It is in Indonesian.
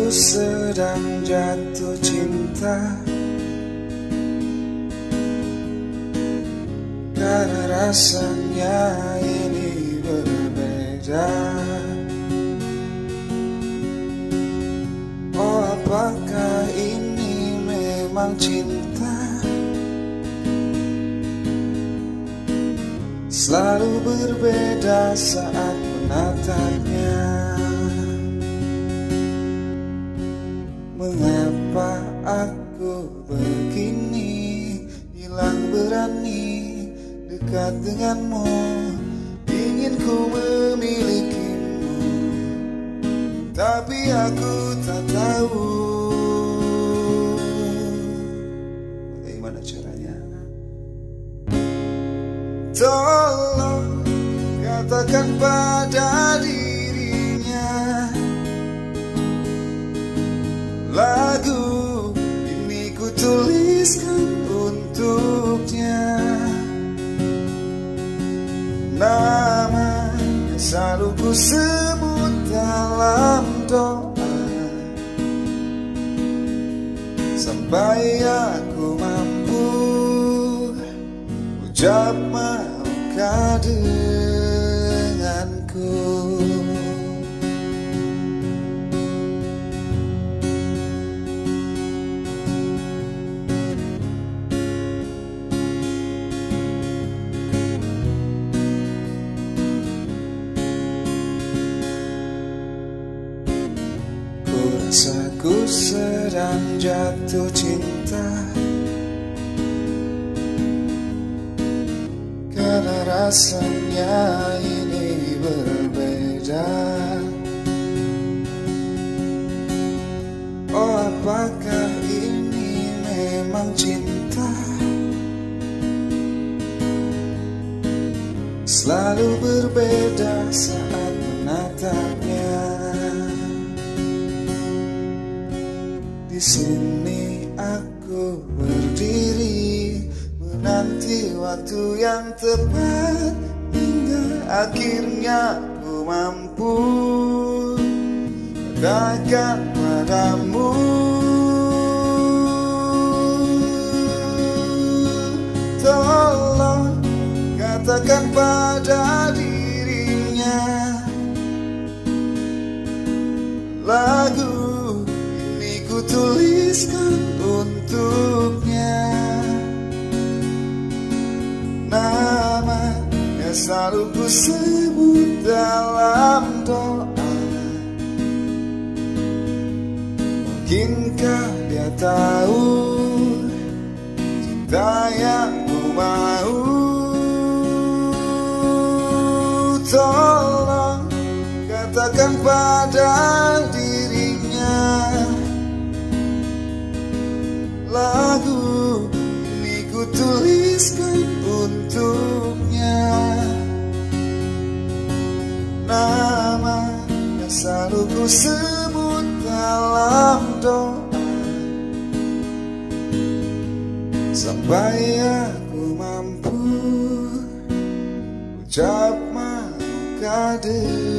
sedang jatuh cinta, karena rasanya ini berbeda. Oh, apakah ini memang cinta? Selalu berbeda saat menatapnya. Mengapa aku begini, hilang berani dekat denganmu, ingin ku memilikimu, tapi aku tak tahu bagaimana caranya. Tolong katakan pada dirinya, lagu ini ku tuliskan untuknya. Nama yang selalu ku sebut dalam doa, sampai aku mampu ucap maukah denganku. Rasaku sedang jatuh cinta, karena rasanya ini berbeda. Oh, apakah ini memang cinta? Selalu berbeda saat menatapnya. Di sini aku berdiri menanti waktu yang tepat, hingga akhirnya ku mampu katakan padamu. Tolong katakan pada dirinya, lagu ku tuliskan untuknya. Nama yang selalu ku sebut dalam doa, mungkinkah dia tahu cinta yang ku mau? Tolong katakan pada dirinya, lagu ini ku tuliskan untuknya. Nama yang selalu ku sebut dalam doa, sampai aku mampu ucap maukah denganku.